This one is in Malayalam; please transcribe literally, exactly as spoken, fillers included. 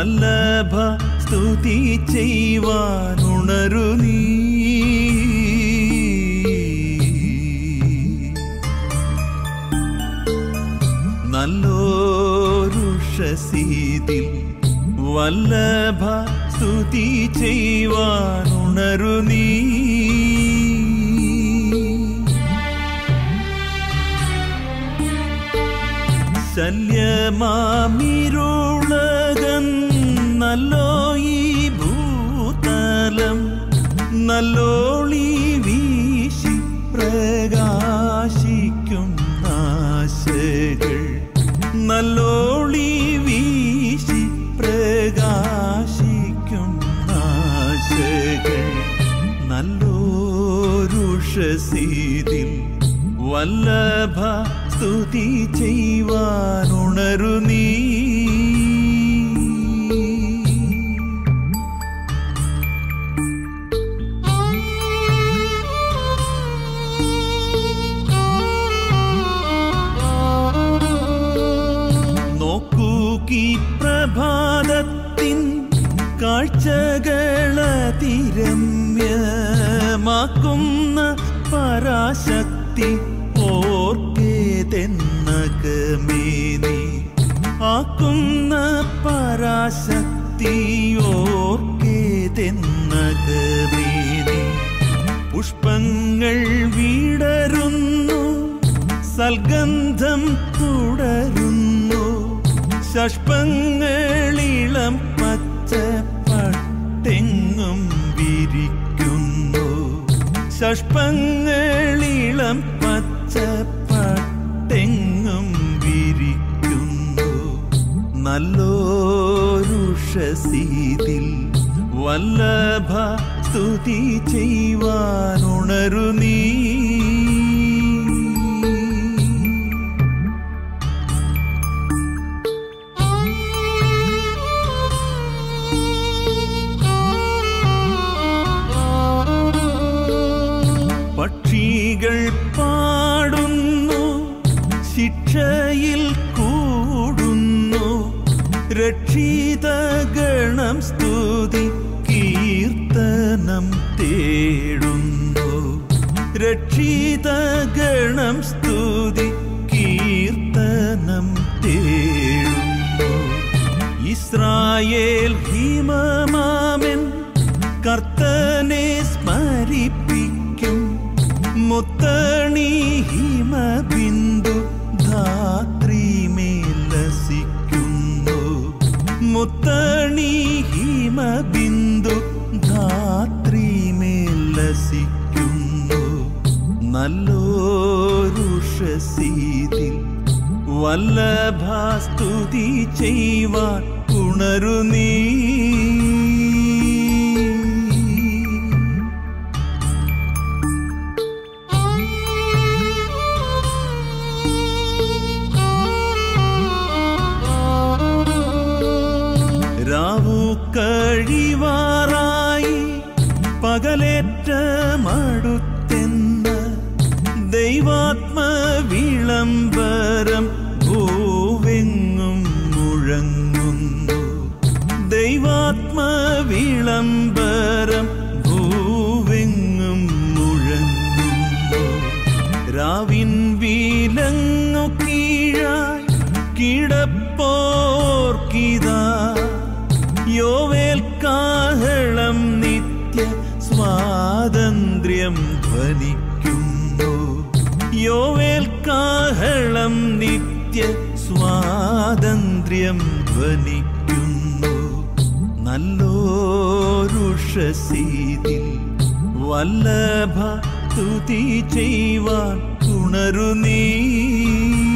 വല്ലഭ സ്തുതി ചെയ്യുവാനുണരു നീ. നല്ലോരുഷസീതിൽ വല്ലഭ സ്തുതി ചെയ്യുവാനുണരു നീ. ശല്യമാമിരുളകൻ നല്ലോ ഈ ഭൂതലം നല്ലോളി വീശി പ്രകാശിക്കും നാശകൾ നല്ലോളി വീശി പ്രകാശിക്കും നാശകൾ. നല്ലോരുഷസീതിൽ വല്ലഭ സ്തുതി ചെയ്യുവാനുണരു നീ. നോക്കൂ ഈ പ്രഭാതത്തിൻ കാഴ്ചകളതിരമ്യമാക്കുന്ന പരാശക്തി ഓർക്കേതെന്നകമേനി ആക്കുന്ന പരാശക്തി ഓർക്കേതെന്നകമേനി. പുഷ്പങ്ങൾ വിടരുന്നു സൽഗന്ധം തുടരുന്നു ശഷ്പങ്ങളിളം പച്ച പട്ടെങ്ങും വിരിക്കുന്നു ശഷ്പങ്ങളിളം പച്ച പട്ടെങ്ങും വിരിക്കുന്നു. നല്ലോരുഷസീതിൽ വല്ലഭ സ്തുതി ചെയ്യുവാനുണരു നീ. പക്ഷികൾ പാടുന്നു ശിക്ഷയിൽ കൂടുന്നു രക്ഷിതഗണം സ്തുതി കീർത്തനം തേടുന്നു രക്ഷിതഗണം സ്തുതി കീർത്തനം തേടുന്നു. ഇസ്രായേൽ ഹിമമാമൻ കർത്തനെ സ്മരിപ്പിക്കും മുത്തണി ഹിമബിന്ദു ധാത്രിമേലസിക്കുന്നു മുത്തണി ഹിമബിന്ദു ധാത്രിമേലസിക്കുന്നു. നല്ലോരുഷസീതിൽ വല്ലഭ സ്തുതി ചെയ്യുവാൻ ഉണരു നീ. രാവു കഴിവാറായി പകലേറ്റമടുത്തെന്ന് ദൈവാത്മവിളംബരം ഭൂവെങ്ങും മുഴങ്ങുന്നു ദൈവാത്മവിളംബരം ഭൂവെങ്ങും മുഴങ്ങുന്നു. രാവിൻ വിലങ്ങു കീഴായി കിടപ്പോർക്കിതാ യോവേൽ കാഹളം നിത്യ സ്വാതന്ത്ര്യം ധ്വനിക്കുന്നു യോവേൽ കാഹളം നിത്യ സ്വാതന്ത്ര്യം ധ്വനിക്കുന്നു. നല്ലോരുഷസീതിൽ വല്ലഭ സ്തുതി ചെയ്യുവാൻ ഉണരു നീ.